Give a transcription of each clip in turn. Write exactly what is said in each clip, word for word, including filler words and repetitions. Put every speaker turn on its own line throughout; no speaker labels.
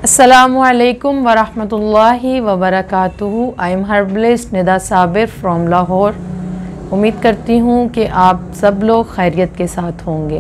Assalamu alaikum wa rahmatullahi wa barakatuhu। I am herbalist Nida Sabir from Lahore. उम्मीद करती हूँ कि आप सब लोग खैरियत के साथ होंगे।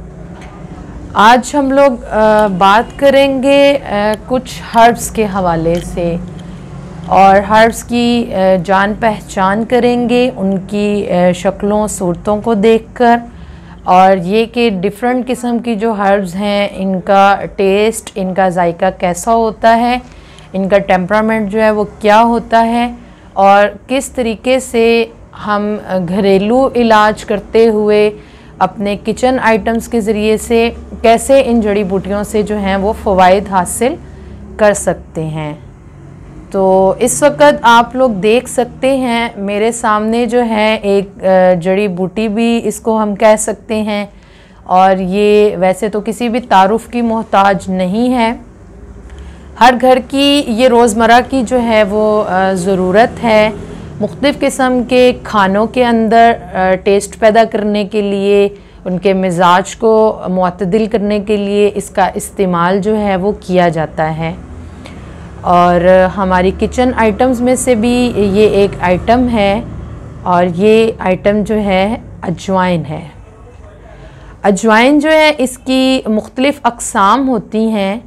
आज हम लोग बात करेंगे आ, कुछ हर्ब्स के हवाले से और हर्ब्स की आ, जान पहचान करेंगे, उनकी शक्लों सूरतों को देखकर, और ये कि डिफरेंट किस्म की जो हर्ब्स हैं इनका टेस्ट, इनका जायका कैसा होता है, इनका टेम्परामेंट जो है वो क्या होता है, और किस तरीके से हम घरेलू इलाज करते हुए अपने किचन आइटम्स के ज़रिए से कैसे इन जड़ी बूटियों से जो हैं वो फ़वाइद हासिल कर सकते हैं। तो इस वक्त आप लोग देख सकते हैं मेरे सामने जो है एक जड़ी बूटी भी इसको हम कह सकते हैं, और ये वैसे तो किसी भी तारुफ़ की मोहताज नहीं है। हर घर की ये रोज़मर्रा की जो है वो ज़रूरत है। मुख्तलिफ़ किस्म के खानों के अंदर टेस्ट पैदा करने के लिए, उनके मिजाज को मुअतदिल करने के लिए इसका इस्तेमाल जो है वो किया जाता है। और हमारी किचन आइटम्स में से भी ये एक आइटम है, और ये आइटम जो है अजवाइन है। अजवाइन जो है इसकी मुख्तलिफ़ अक़साम होती हैं।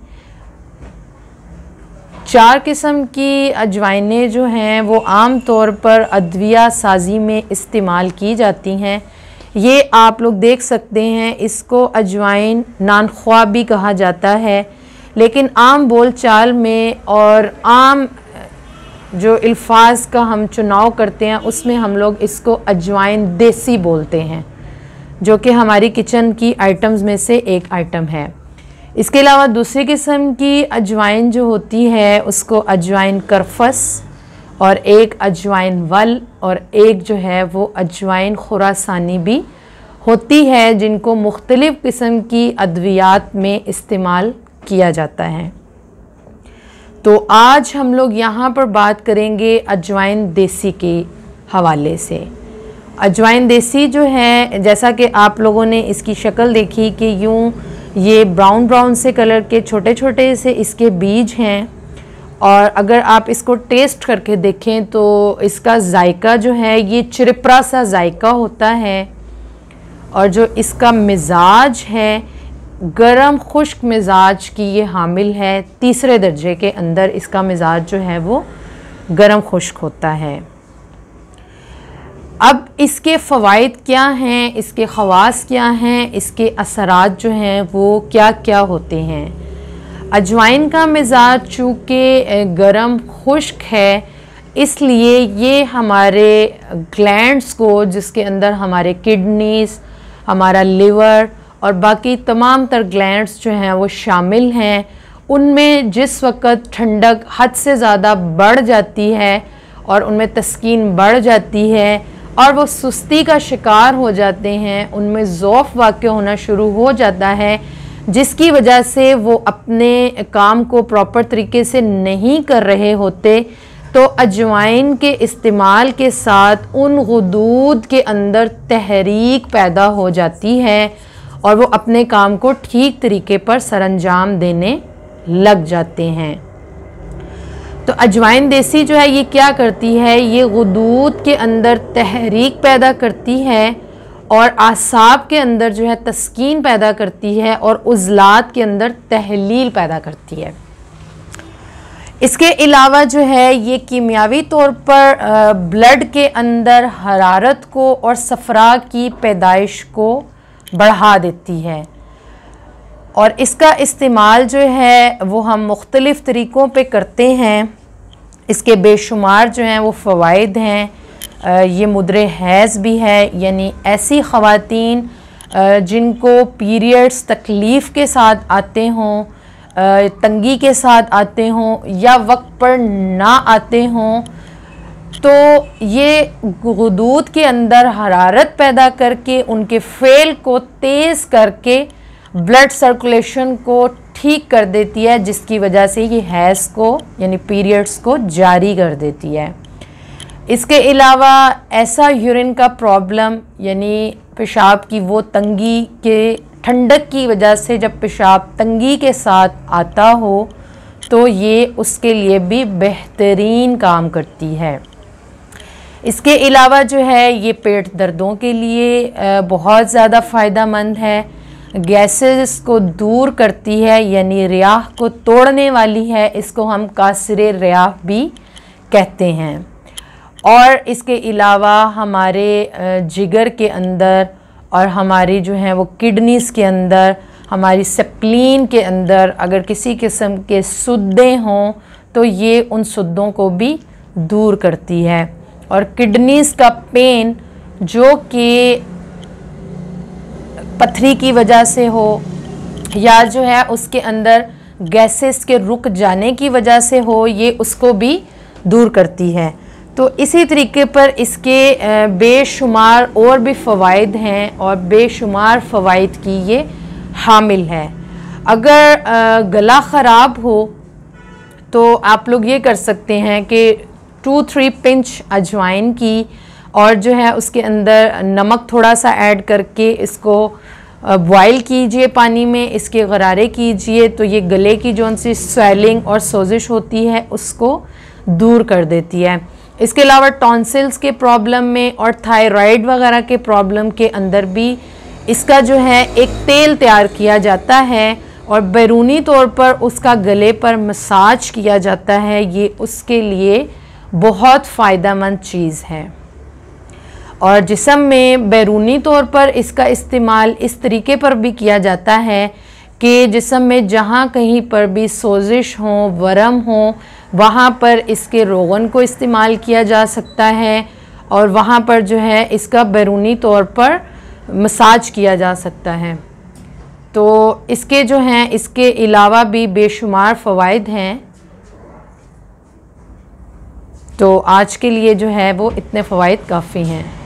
चार किस्म की अजवाइनें जो हैं वो आम तौर पर अद्विया साजी में इस्तेमाल की जाती हैं। ये आप लोग देख सकते हैं, इसको अजवाइन नानख्वा भी कहा जाता है, लेकिन आम बोल चाल में और आम जो अल्फाज का हम चुनाव करते हैं उसमें हम लोग इसको अजवाइन देसी बोलते हैं, जो कि हमारी किचन की आइटम्स में से एक आइटम है। इसके अलावा दूसरी किस्म की अजवाइन जो होती है उसको अजवाइन करफस, और एक अजवाइन वल, और एक जो है वो अजवाइन खुरासानी भी होती है, जिनको मुख्तलिफ़ किस्म की अद्वियात में इस्तेमाल किया जाता है। तो आज हम लोग यहाँ पर बात करेंगे अजवाइन देसी के हवाले से। अजवाइन देसी जो है, जैसा कि आप लोगों ने इसकी शक्ल देखी कि यूँ ये ब्राउन ब्राउन से कलर के छोटे छोटे से इसके बीज हैं, और अगर आप इसको टेस्ट करके देखें तो इसका जायका जो है ये चिरपरा सा जायका होता है, और जो इसका मिजाज है गरम खुश्क मिजाज की ये हामिल है। तीसरे दर्जे के अंदर इसका मिजाज जो है वो गरम खुश्क होता है। अब इसके फ़वाइद क्या हैं, इसके ख़वास क्या हैं, इसके असरात जो हैं वो क्या क्या होते हैं। अजवाइन का मिजाज चूँकि गरम खुश्क है, इसलिए ये हमारे ग्लैंड्स को, जिसके अंदर हमारे किडनीज़, हमारा लिवर और बाकी तमाम तर ग्लैंड्स जो हैं वो शामिल हैं, उनमें जिस वक़्त ठंडक हद से ज़्यादा बढ़ जाती है और उनमें तस्कीन बढ़ जाती है और वो सुस्ती का शिकार हो जाते हैं, उनमें ज़ौफ़ वाक़ होना शुरू हो जाता है, जिसकी वजह से वो अपने काम को प्रॉपर तरीके से नहीं कर रहे होते, तो अजवाइन के इस्तेमाल के साथ उन गुदूद के अंदर तहरीक पैदा हो जाती है और वो अपने काम को ठीक तरीके पर सरअंजाम देने लग जाते हैं। तो अजवाइन देसी जो है ये क्या करती है, ये गुदूद के अंदर तहरीक पैदा करती है और आसाब के अंदर जो है तस्कीन पैदा करती है और उज़लात के अंदर तहलील पैदा करती है। इसके अलावा जो है ये कीमियावी तौर पर ब्लड के अंदर हरारत को और सफ़रा की पैदाइश को बढ़ा देती है, और इसका इस्तेमाल जो है वो हम मुख्तलिफ़ तरीक़ों पे करते हैं। इसके बेशुमार जो हैं वो फ़वाइद हैं। ये मुद्रे हैज़ भी है, यानी ऐसी ख़वातीन जिनको पीरियड्स तकलीफ़ के साथ आते हों, तंगी के साथ आते हों या वक्त पर ना आते हों, तो ये गुदूद के अंदर हरारत पैदा करके उनके फेल को तेज़ करके ब्लड सर्कुलेशन को ठीक कर देती है, जिसकी वजह से ये हैज़ को यानी पीरियड्स को जारी कर देती है। इसके अलावा ऐसा यूरिन का प्रॉब्लम, यानी पेशाब की वो तंगी के ठंडक की वजह से जब पेशाब तंगी के साथ आता हो تو یہ اس کے لیے بھی بہترین کام کرتی ہے۔ اس کے علاوہ جو ہے یہ پیٹ دردوں کے لیے بہت زیادہ فائدہ مند ہے، گیسز کو دور کرتی ہے، یعنی ریاح کو توڑنے والی ہے، اس کو ہم کاسر ریاح بھی کہتے ہیں۔ اور اس کے علاوہ ہمارے جگر کے اندر اور ہماری جو ہیں وہ کڈنیز کے اندر، ہماری سپلین کے اندر اگر کسی قسم کے سدیں ہوں تو یہ ان سدوں کو بھی دور کرتی ہے۔ اور کڈنیز کا پین جو کہ پتھری کی وجہ سے ہو یا جو ہے اس کے اندر گیسز کے رک جانے کی وجہ سے ہو، یہ اس کو بھی دور کرتی ہے۔ تو اسی طریقے پر اس کے بے شمار اور بھی فوائد ہیں اور بے شمار فوائد کی یہ حامل ہے۔ اگر گلا خراب ہو تو آپ لوگ یہ کر سکتے ہیں کہ ٹو تھری پنچ اجوائن کی اور جو ہے اس کے اندر نمک تھوڑا سا ایڈ کر کے اس کو بوائل کیجئے پانی میں، اس کے غرارے کیجئے، تو یہ گلے کی جو ان سی سویلنگ اور سوزش ہوتی ہے اس کو دور کر دیتی ہے۔ اس کے علاوہ ٹونسلز کے پرابلم میں اور تھائرائیڈ وغیرہ کے پرابلم کے اندر بھی اس کا جو ہے ایک تیل تیار کیا جاتا ہے اور بیرونی طور پر اس کا گلے پر مساج کیا جاتا ہے، یہ اس کے لیے بہت فائدہ مند چیز ہے۔ اور جسم میں بیرونی طور پر اس کا استعمال اس طریقے پر بھی کیا جاتا ہے کہ جسم میں جہاں کہیں پر بھی سوزش ہوں، ورم ہوں، وہاں پر اس کے روغن کو استعمال کیا جا سکتا ہے اور وہاں پر جو ہے اس کا بیرونی طور پر مساج کیا جا سکتا ہے۔ تو اس کے جو ہیں اس کے علاوہ بھی بے شمار فوائد ہیں۔ تو آج کے لیے جو ہے وہ اتنے فوائد کافی ہیں۔